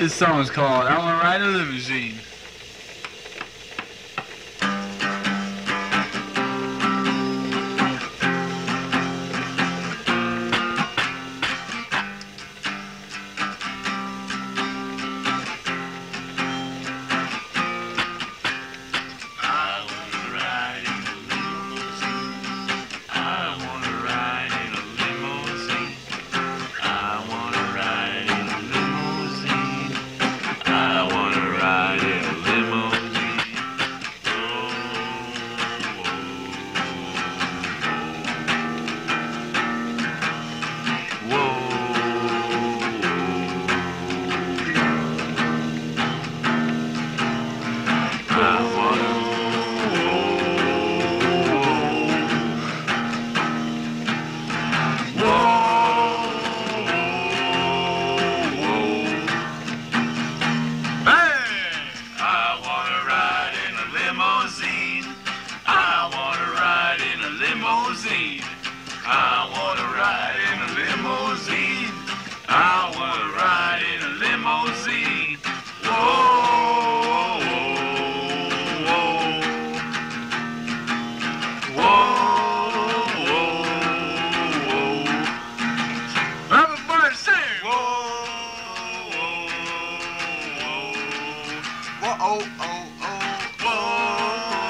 This song is called I Wanna Ride a Limousine. I wanna ride in a limousine. I wanna ride in a limousine. Whoa, whoa, whoa, whoa, whoa. Everybody sing. Whoa, whoa, whoa, oh, oh, oh, whoa.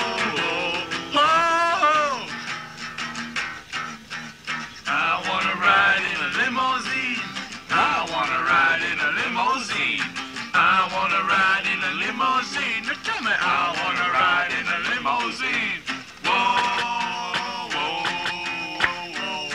I wanna ride in a limousine. Now tell me, I wanna ride in a limousine. Whoa, whoa, whoa,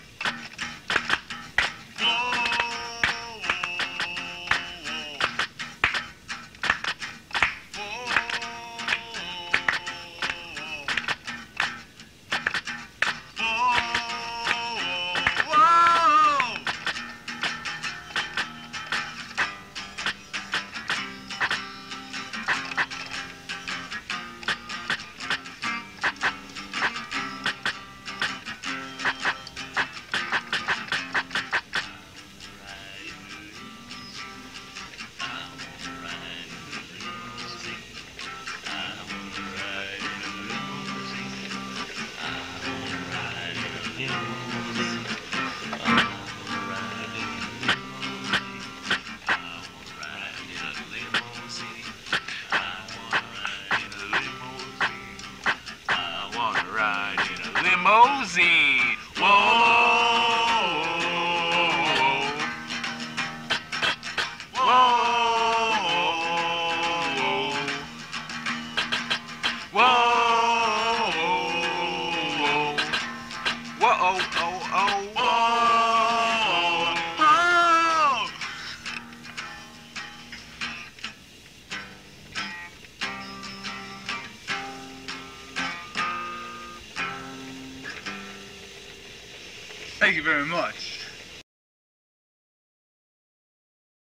limousine. Whoa, whoa, whoa, whoa, oh, oh, whoa. Thank you very much.